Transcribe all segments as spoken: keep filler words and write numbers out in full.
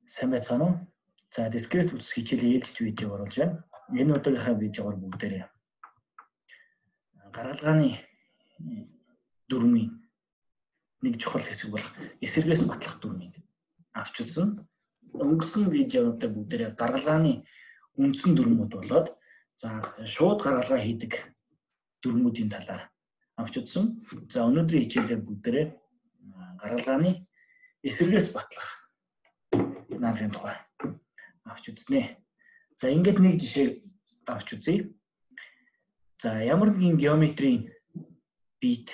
Сайн байцгаана уу? За, дискрет үтс хичээлийн ээлжид видео оруулж байна. Энэ удаагийнхаа видеогоор бүгдээрээ гаргалгааны дүрмийн нэг чухал хэсэг болох эсэргээс батлах дүрмийг авч үзсэн. Өнгөрсөн видеонуудаа бүгдээрээ гаргалгааны үндсэн дүрмүүд болоод за шууд гаргалгаа хийдэг дүрмүүдийн талаар авч үзсэн. За, өнөөдрийн хичээлээр бүгдээрээ гаргалгааны эсэргээс батлах нарийн тухай авч үзнэ. За, ингээд нэг жишээ авч үзье. За, ямар нэгэн геометрийн бит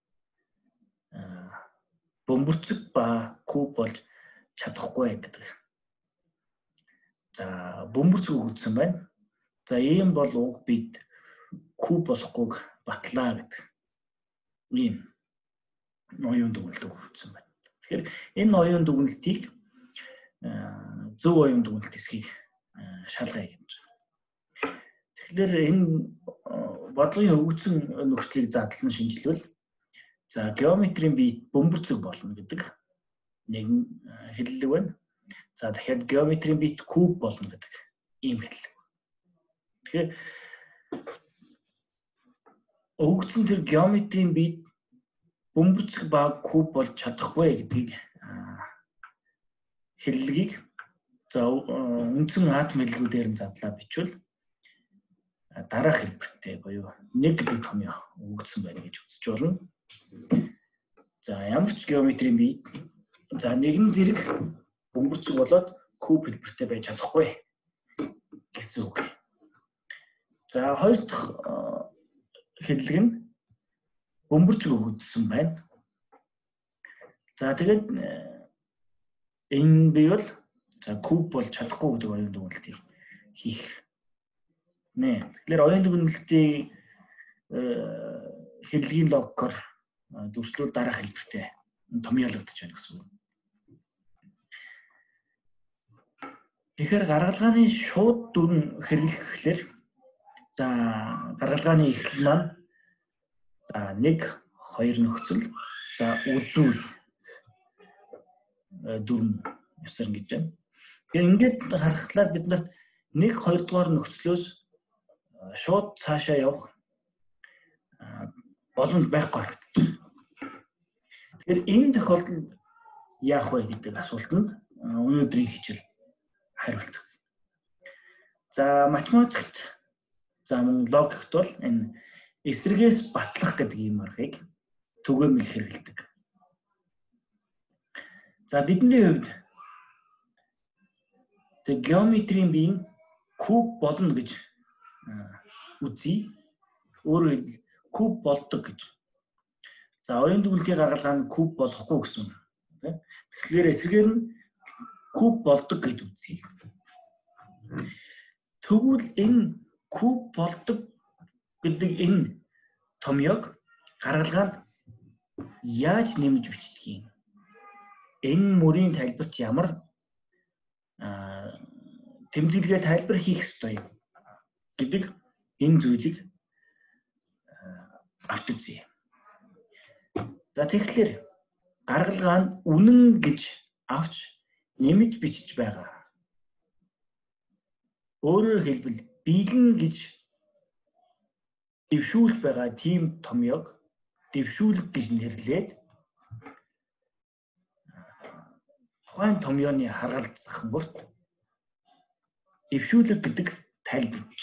бөмбөрцөг ба куб болж чадахгүй гэдэг. За, бөмбөрцөг өгсөн байна. За, ийм бол уг бит куб болохгүйг батлаа гэдэг. Ийм ноён дүгнэлт өгсөн байна. Тэгэхээр энэ ноён дүгнэлтийг зөв оюун дүгнэлт хэсгийг шалгая гэж. Тэгэхээр энэ бодлогын хөгжсөн нөхцөлийг задлан шинжилвэл за геометрийн бит бөмбөрцөг болно гэдэг нэгэн хэллэг байна. За дахиад геометрийн бит куб болно гэдэг ийм хэллэг. Тэгэхээр өгөгдсөн тэр геометрийн бит бөмбөрцөг ба куб болж чадахгүй гэдгийг хэллэгийг за үндсэн атом хэллэгүүдээр нь задлаа бичвэл дараах хэлбэртэй буюу нэг гэдэг томьёо өгөгдсөн байна гэж үзэж болно. За ямар ч геометрийн бит за нэгэн зэрэг бөмбөрцөг болоод куб хэлбэртэй байж чадахгүй гэсэн үг. За хоёр дахь хэллэг нь бөмбөрцөг өгөгдсөн байна. За тэгээд энэ бивэл за куб бол чадахгүй гэдэг оюун дүгнэлтийг хийх нэ. Тэгэхээр оюун дүгнэлтийн хэллэгийн логикоор дүрслүүл дараах хэлбэртэй томьёологдож байна гэсэн үг. Тэгэхээр гаргалгааны шууд дүрм хэрэглэхээр за гаргалгааны эхлэл маань за нэг хоёр нөхцөл за үзүүл дүрм ёсоор ингэж байна. Тэгэхээр ингээд харахад бид нарт нэг хоёр дугаар нөхцлөөс шууд цаашаа явах боломж байхгүй харагддаг. Тэгэхээр энэ тохиолдолд яах вэ гэдэг асуултанд өнөөдрийн хичээл хариулт өгье. За математикт за мөн логикт бол энэ эсрэгээс батлах гэдэг ийм аргыг түгээмэл хэрэглэдэг. За бидний хувьд тэг геометрийн бийн куб болно гэж үзье. Өөрөөр хэлбэл куб болдог гэж. За оюун дүгнэлтийн гаргалгаа нь куб болохгүй гэсэн. Тэгэхээр эсрэгээр нь куб болдог гэж үзье. Тэгвэл энэ куб болдог гэдэг энэ томьёог гаргалгаанд яаж нэмж бичдэг юм? Энэ мөрийн тайлбарт ямар тэмдэглэгээ тайлбар хийх ёстой юм гэдэг энэ зүйлийг авч үзье. За тэгэхээр гаргалгаанд үнэн гэж авч нэмж бичиж байгаа. Өөрөөр хэлбэл бэлэн гэж дэвшүүлж байгаа тийм томьёог дэвшүүлэг гэж нэрлээд тухайн томьёоны харгалзах бүрт дэвшүүлэг гэдэг тайлбар биш.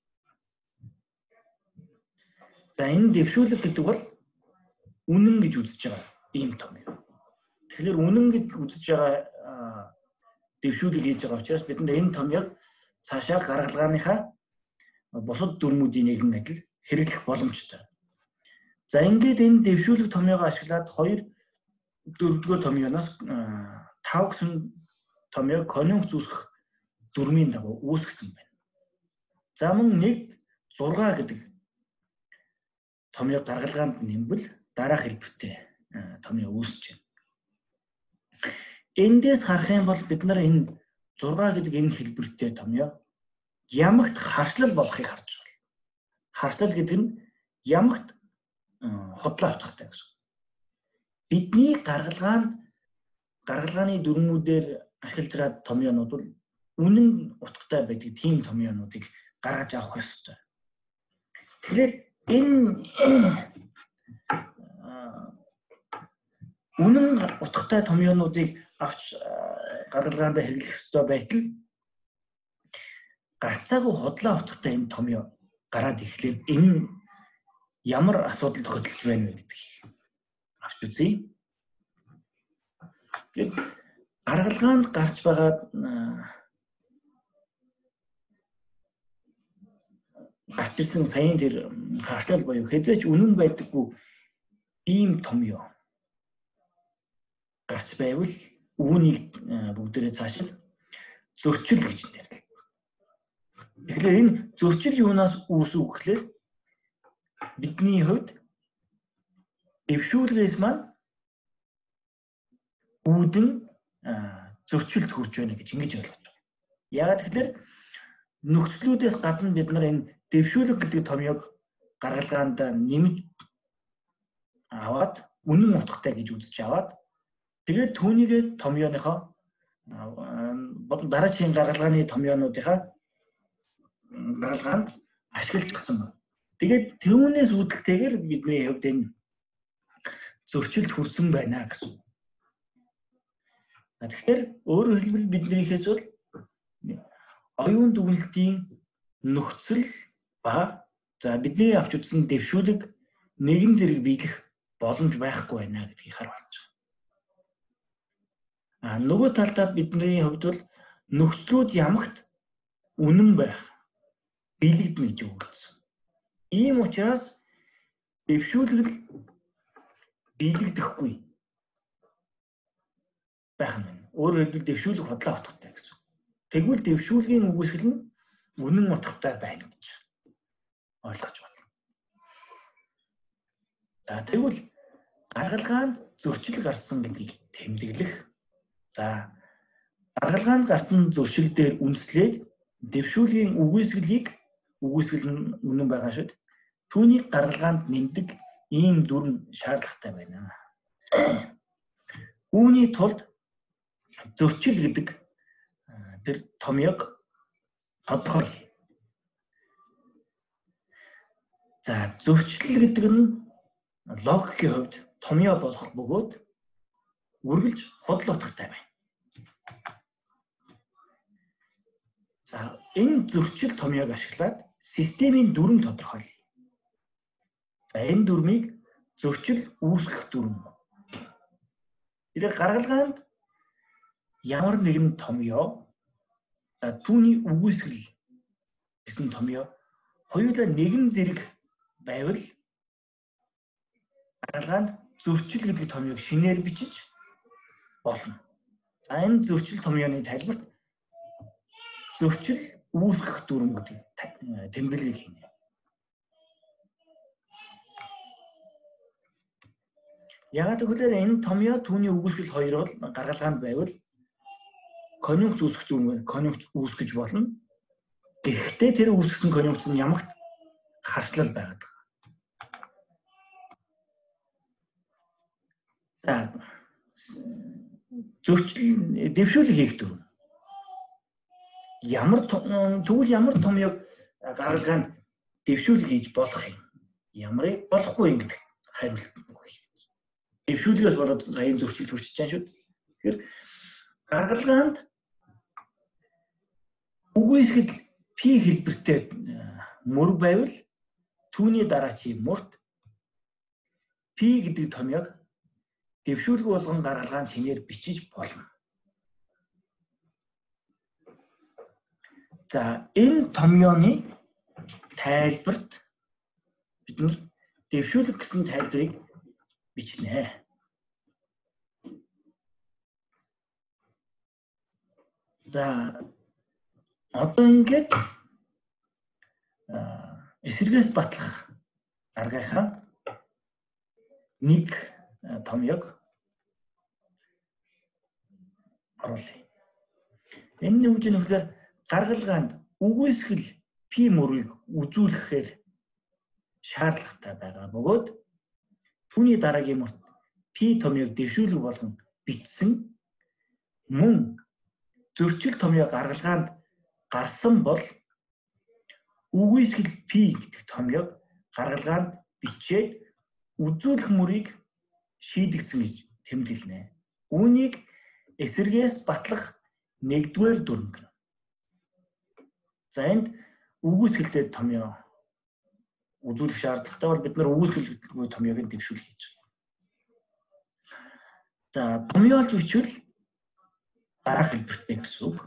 За энэ дэвшүүлэг гэдэг бол үнэн гэж үзэж байгаа ийм томьёо. Тэгэхээр үнэн гэж үзэж байгаа дэвшүүлэг хийж байгаа учраас бидэнд энэ томьёог цаашаа гаргалгааныхаа бусад дүрмүүдийн нэгэн адил хэрэглэх боломжтой. За ингээд энэ дэвшүүлэг томьёогоо ашиглаад хоёр дөрөвдүгээр томьёоноос тав гэсэн томьёог конюнкц үүсгэх дүрмийн дагуу үүсгэсэн байна. За мөн нэг зургаа гэдэг томьёог гаргалгаанд нэмбэл дараах хэлбэртэй томьёо үүсэж байна. Эндээс харах юм бол бид нар энэ зургаа гэдэг энэ хэлбэртэй томьёо ямагт харшлал болохыг харж байна. Харшлал гэдэг нь ямагт хотлоо утгатай гэсэн. Бидний гаргалгаанд гаргалгааны дүрмүүдээр ашиглаж байгаа томьёонууд бол үнэн утгатай байдаг тийм томьёонуудыг гаргаж авах ёстой. Тэгэхээр энэ үнэн утгатай томьёонуудыг авч гаргалгаанд хэрэглэх ёстой байтал гарцаагүй хотлоо утгатай энэ томьёо гараад ирэхлээр энэ ямар асуудалд хөтлөж байна вэ гэдгийг авч үзье. Гаргалгаанд гарч байгаа гарч ирсэн саяын тэр харьцал буюу хэзээч үнэн байдаггүй ийм томьёо гарч байвал үүнийг бүгдээрээ цаашид зөрчил гэж нэрлэдэг. Тэгэхээр энэ зөрчил юунаас үүсв гэхлээр бидний хувьд дэвшүүлгээс маань үүдэн зөрчилд хүрч байна гэж ингэж ойлгож байна. Яагаад гэвэл нөхцлүүдээс гадна бид нар энэ дэвшүүлэг гэдэг томьёог гаргалгаанд нэмж аваад үнэн утгатай гэж үзэж аваад тэгээд түүнийгээ томьёоныхоо дараагийн гаргалгааны томьёонуудынхаа гаргалгаанд ашиглаж гсэн байна. Тэгээд түүнээс үүдэлтэйгээр бидний хувьд энэ зөрчилд хүрсэн байна гэсэн. Тэгэхээр өөрөөр хэлбэл биднийхээс бол оюун дүгнэлтийн нөхцөл ба за бидний авч үзсэн дэвшүүлэг нэгэн зэрэг биелэх боломж байхгүй байна гэдгийг харуулж байгаа. А нөгөө талдаа бидний хувьд бол нөхцлүүд ямагт үнэн байх биелэгдэнэ гэж өгөгдсөн. Ийм учраас дэвшүүлэг биелэгдэхгүй байх нь. Өөрөөр хэлбэл дэвшүүлэг хотлоо утгатай гэсэн. Тэгвэл дэвшүүлгийн үгүйсгэл нь үнэн утгатай байна гэж ойлгож байна. За тэгвэл гаргалгаанд зөрчил гарсан гэдгийг тэмдэглэх. За гаргалгаанд гарсан зөрчил дээр үндэслээд дэвшүүлгийн үгүйсгэлийг үгүйсгэл нь үнэн байгаа шүү дээ. Түүнийг гаргалгаанд нэмдэг ийм дүрм шаардлагатай байна. Үүний тулд зөрчил гэдэг тэр томьёог тодорхойлъё. За зөрчил гэдэг нь логикийн хувьд томьёо болох бөгөөд үргэлж худал утгатай байна. За энэ зөрчил томьёог ашиглаад системийн дүрм тодорхойлъё. За энэ дүрмийг зөрчил үүсгэх дүрм. Тэгэхээр гаргалгаанд ямар нэгэн томьёо түүний үгүйсгэл гэсэн томьёо хоёулаа нэгэн зэрэг байвал гаргалгаанд зөрчил гэдэг томьёог шинээр бичиж болно. За энэ зөрчил томьёоны тайлбарт зөрчил үүсгэх дүрм гэдэг тэмдэглэгийг хийнэ. Яагаад гэвэл энэ томьёо түүний үгүйсгэл хоёр бол гаргалгаанд байвал конъюнкц үүсгэх дүрмээр конъюнкц үүсгэж болно. Гэхдээ тэр үүсгэсэн конъюнкц нь ямагт харшлал байгаад байгаа. За зөрчил дэвшүүлэг хийх дүрм. Ямар тэгвэл ямар томьёог гаргалгаанд дэвшүүлэг хийж болох юм? Ямарыг болохгүй юм гэдэг хариулт өгөх. Дэвшүүлгээс болоод саяын зөрчил төрчихж байгаа шүү. Тэгэхээр гаргалгаанд үгүйсгэл пи хэлбэртэй мөрөг байвал түүний дараачийн мөрт пи гэдэг томьёог дэвшүүлэг болгон гаргалгаанд шинээр бичиж болно. За энэ томьёоны тайлбарт бид нар дэвшүүлэг гэсэн тайлбарыг бичнэ. За одоо ингээд эсрэгээс батлах аргынхаа нэг томьёог оруулъя. Энэ нь үгж нөхлөөр гаргалгаанд үгүйсгэл пи мөрийг үзүүлэхээр шаардлагатай байгаа бөгөөд түүний дараагийн мөрт пи томьёог дэвшүүлэг болгон бичсэн мөн зөрчил томьёо гаргалгаанд гарсан бол үгүйсгэл P гэдэг томьёог гаргалгаанд бичээд үзүүлэх мөрийг шийдэгдсэн гэж тэмдэглэнэ. Үүнийг эсэргээс батлах нэгдүгээр дүрм гэнэ. За энд үгүйсгэлтэй томьёо үзүүлэх шаардлагатай бол бид нар үгүйсгэлгүй томьёог дэвшүүлэх гэж байна. За томьёолж бичвэл дараах хэлбэртэй гэсэн үг.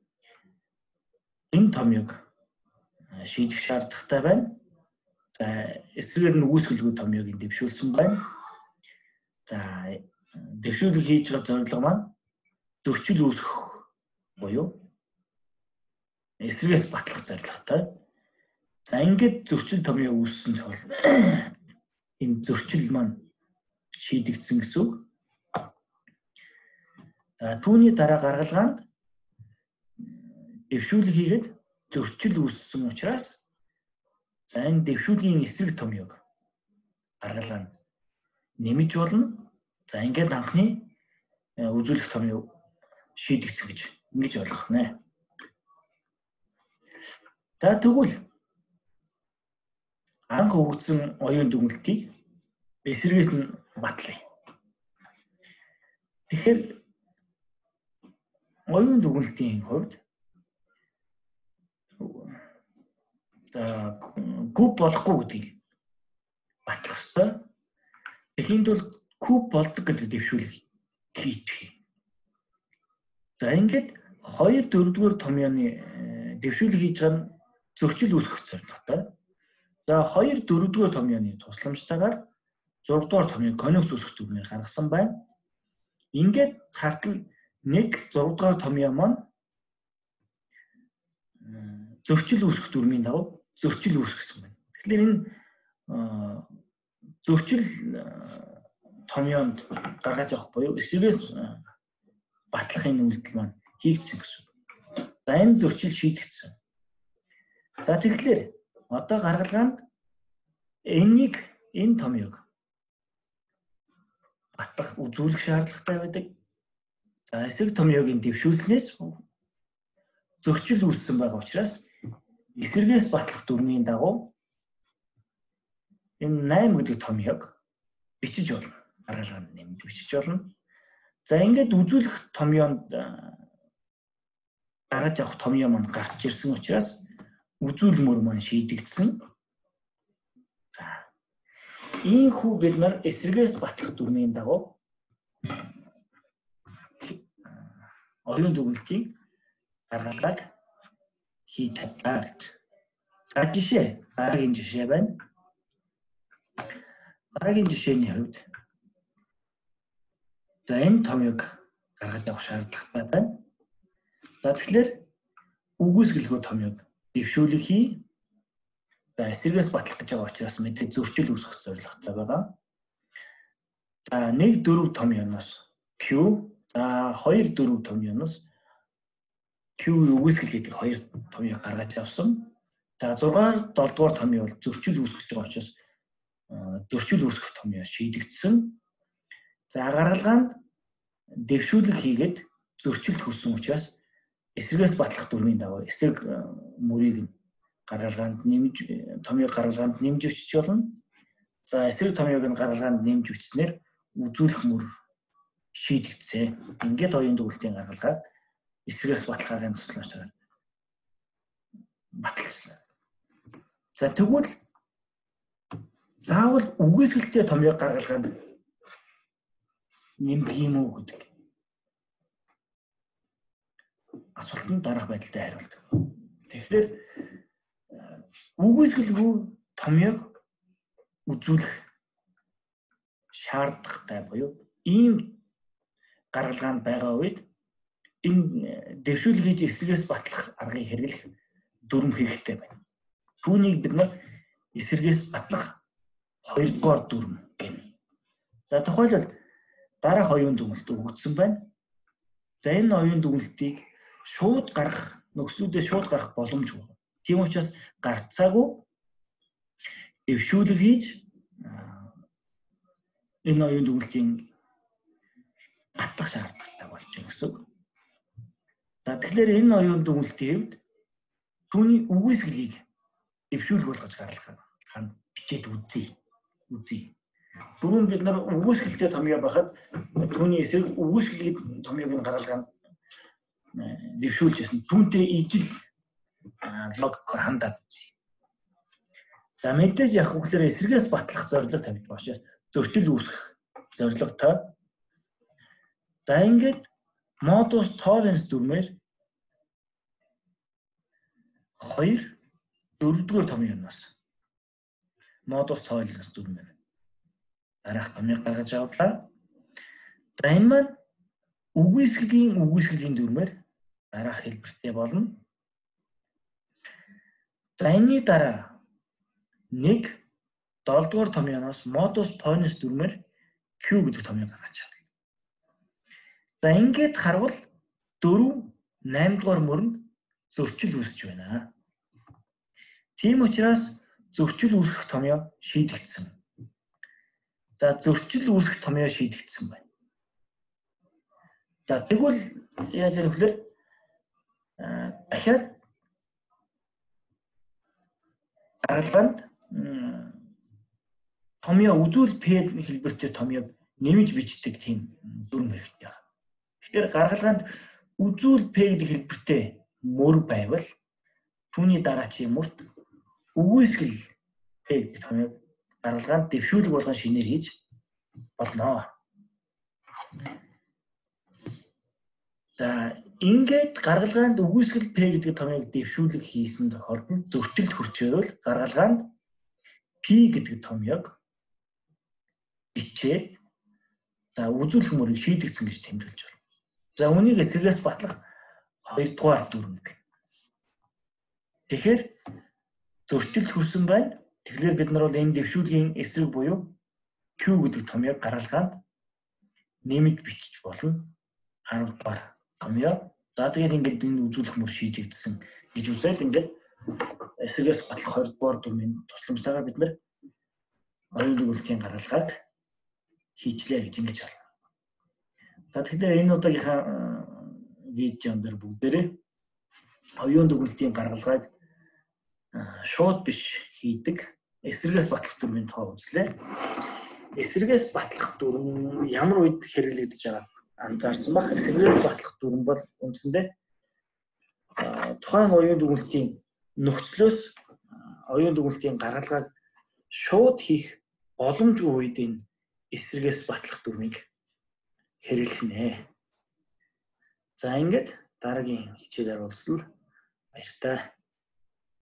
Энэ томьёог шийдэх шаардлагатай байна. За эсрэгээр нь үгүйсгэлгүй томьёог дэвшүүлсэн байна. За дэвшүүлэг хийж байгаа зорилго маань зөрчил үүсгэх буюу эсрэгээс батлах зорилготой. За ингээд зөрчил томьёо үүссэн тохиол энэ зөрчил маань шийдэгдсэн гэсэн үг. За түүний дараа гаргалгаанд дэвшүүлэг хийгээд зөрчил үүссэн учраас за энэ дэвшүүлгийн эсрэг томьёог гаргалгаанд нэмж болно. За ингээд анхны үзүүлэх томьёо шийдэгдсэн гэж ингэж ойлгох нэ. За тэгвэл анх өгөгдсөн оюун дүгнэлтийг эсрэгээс нь батлая. Тэгэхээр оюун дүгнэлтийн хувьд за куб болохгүй гэдгийг батлах ёстой. Тэгэхэд бол куб болдог гэдэг дэвшүүлэг хийчих. За ингээд хоёр дөрөвдүгээр томьёоны дэвшүүлэг хийж байгаа нь зөрчил үүсгэх зорилготой. За хоёр дөрөвдүгээр томьёоны тусламжтайгаар зургаадугаар томьёог конюкс үүсгэх дүрмээр гаргасан байна. Ингээд хартал нэг зургаадугаар томьёо маань зөрчил үүсгэх дүрмийн дагуу зөрчил үүсгэсэн байна. Тэгэхээр энэ зөрчил томьёонд гаргаж авах буюу эсрэгээс батлах энэ үйлдэл маань хийгдсэн гэсэн. За энэ зөрчил шийдэгдсэн. За тэгэхээр одоо гаргалгаанд энийг энэ томьёог батлах үзүүлэх шаардлагатай байдаг. За эсрэг томьёогийн дэвшүүлснээс зөрчил үүссэн байгаа учраас эсрэгээс батлах дүрмийн дагуу энэ найман гэдэг томьёог бичиж болно. Гаргалгаанд нэмж бичиж болно. За ингээд үзүүлэх томьёонд гаргаж авах томьёо маань гарч ирсэн учраас үзүүлмөр маань шийдэгдсэн. За ийхүү бид нар эсрэгээс батлах дүрмийн дагуу оюун дүгнэлтийн гаргалгааг хийж чадлаа гэж. За жишээ, дараагийн жишээ байна. Дараагийн жишээний хувьд за энэ томьёог гаргаж авах шаардлагатай байна. За тэгэхээр үгүйсгэлгүй томьёог дэвшүүлэг хий. За эсрэгээс батлах гэж байгаа учраас мэдээ зөрчил үүсгэх зорилготой байгаа. За нэг дөрөв томьёоноос Q, за хоёр дөрөв томьёоноос Q үгүйсгэл гэдэг хоёр томьёог гаргаж авсан. За зургаар долдугаар томьёо бол зөрчил үүсгэж байгаа учраас зөрчил үүсгэх томьёо шийдэгдсэн. За гаргалгаанд дэвшүүлэг хийгээд зөрчил хүрсэн учраас эсрэгээс батлах дүрмийн дагуу эсрэг мөрийг гаргалгаанд нэмж томьёог гаргалгаанд нэмж бичиж болно. За эсрэг томьёог нь гаргалгаанд нэмж бичснээр үзүүлэх мөр шийдэгдсэн. Ингээд оюун дүгнэлтийн гаргалгааг эсрэгээс батлахын тусламжтайгаар батлагдсан. За тэгвэл заавал үгүйсгэлтэй томьёог гаргалгаанд нэмдэг юм уу гэдэг асуултанд дараах байдалтай хариулт. Тэгэхээр үгүйсгэлгүй томьёог үзүүлэх шаардлагатай буюу ийм гаргалгаанд байгаа үед энэ дэвшүүлэг хийж эсрэгээс батлах аргыг хэрэглэх дүрм хэрэгтэй байна. Түүнийг бид нар эсрэгээс батлах хоёрдугаар дүрм гэнэ. За тухайлбал дараах оюун дүгнэлт өгөгдсөн байна. За энэ оюун дүгнэлтийг шууд гаргах, нөхцөлөдөө шууд гаргах боломжгүй. Тийм учраас гарцаагүй дэвшүүлэг хийж энэ оюун дүгнэлтийн батлах шаардлагатай болж байна гэсэн үг. За За тэгэхээр энэ оюун дүгнэлтийн хувьд түүний үгүйсгэлийг дэвшүүлэх болгож гаргах ханд бичээд үзье. Үзье. Дөрөв бид нар үгүйсгэлтэй томьёо байхад түүний эсрэг үгүйсгэлийг томьёог нь гаргалгаанд дэвшүүлж ясан. Түүнтэй ижил логикоор хандаад үзье. За мэдээж яг үгээр эсрэгээс батлах зорилго тавьж байгаа учраас зөрчил үүсгэх зорилготой. За ингээд модус tollens дүрмээр хоёр дөрөвдүгээр томьёоноос модус tollens дүрмээр дараах томьёог гаргаж авлаа. За энэ маань үгүйсгэлийн үгүйсгэлийн дүрмээр дараах хэлбэртэй болно. За энэний дараа нэг долдугаар томьёоноос модус tollens дүрмээр Q гэдэг томьёог гаргаж авлаа. За ингээд харвал дөрөв наймдугаар мөрөнд зөрчил үүсэж байна. Тийм учраас зөрчил үүсгэх томьёо шийдэгдсэн. За зөрчил үүсгэх томьёо шийдэгдсэн байна. За тэгвэл яаж яах вэ? Дахиад гаргалгаанд томьёо үзүүл P хэлбэртэй томьёог нэмж бичдэг тийм дүрм хэрэгтэй байна. Тэгэхээр гаргалгаанд үзүүл P гэдэг хэлбэртэй мөр байвал түүний дараачийн мөрт үгүйсгэл P гэдэг томьёог гаргалгаанд дэвшүүлэг болгон шинээр хийж болно. За ингээд гаргалгаанд үгүйсгэл P гэдэг томьёог дэвшүүлэг хийсэн тохиолдолд зөрчилд хүрчээвэл гаргалгаанд P гэдэг томьёог бичээд за үзүүлэх мөрийг шийдэгдсэн гэж тэмдэглэж байна. За үүнийг эсрэгээс батлах хоёрдугаар дүрм гэнэ. Тэгэхээр зөрчилд хүрсэн байна. Тэгэхээр бид нар бол энэ дэвшүүлгийн эсрэг буюу Q гэдэг томьёог гаргалгаанд нэмж бичиж болно. арав дахь томьёо. За тэгээд ингээд энэ үзүүлэх мөр шийдэгдсэн гэж үзээд ингээд эсрэгээс батлах хоёрдугаар дүрмийн тусламжтайгаар бид нар оюун дүгнэлтийн гаргалгааг хийчлээ гэж ингэж байна. За тэгэхээр энэ удаагийнхаа видеон дээр бүгдээрээ оюун дүгнэлтийн гаргалгааг шууд биш хийдэг эсрэгээс батлах дүрмийн тоо үзлээ. Эсрэгээс батлах дүрм ямар үед хэрэглэгдэж байгааг анзаарсан баг. Эсрэгээс батлах дүрм бол үндсэндээ тухайн оюун дүгнэлтийн нөхцлөөс оюун дүгнэлтийн гаргалгааг шууд хийх боломжгүй үед энэ эсрэгээс батлах дүрмийг хэрэглэнэ. За ингээд дараагийн хичээлээр уулзлаа. Баяртай.